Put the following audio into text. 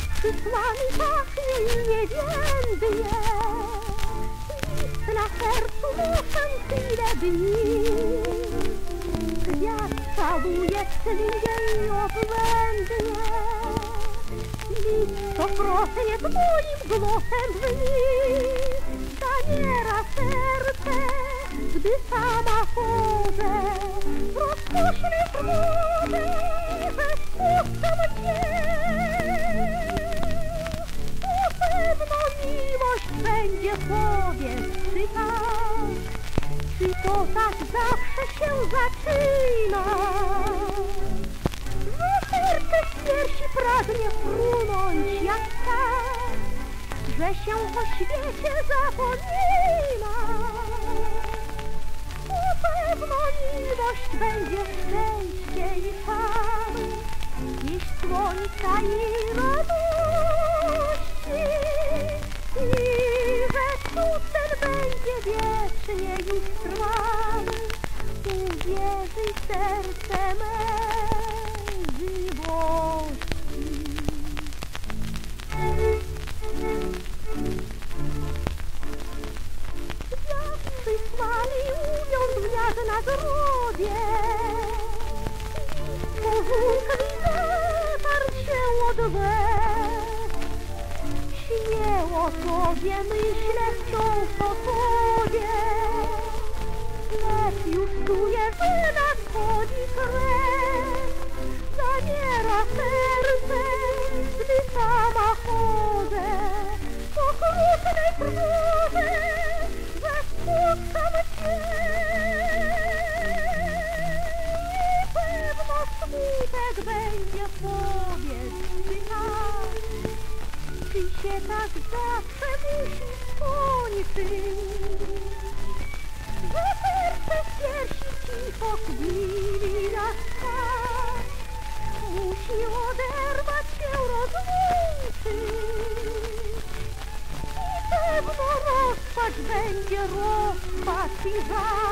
przysłany pachnie i niewiędnie. List na sercu muszę tyle dni. Kwiat całuje tkliwie i obłędnie. List to prosenie moim głosem brzmi. Zaniera serce, gdy sama chodzę. Rozkoszny w morze, że spuszczam cię. Na pewno miłość będzie, powiedz, czy tak? Czy to tak zawsze się zaczyna? Że serce z piersi pragnie frunąć jak tak, że się o świecie zapomina. Na pewno miłość będzie szczęście i fan, dziś słońca i radości, i że cud ten będzie wiecznie już trwały. Uwierzyj serce me miłości. Jak przysłali unią dnia w nagrodzie, pożółkli zatarł się od łez. Śnię o tobie, myślę wciąż o tobie. Lecz już czuję, że nadchodzi kres. Zaniera serce, gdy sama chodzę. Po okrutnej próbie, że spotkam cię. Niepewno smutek będzie, powiedz, czy tak? Czy się tak zawsze musi skończyć? Że serce z piersi cicho chwili na skarb musi oderwać się, rozłączyć. I pewno rozpacz będzie, rozpacz i żal.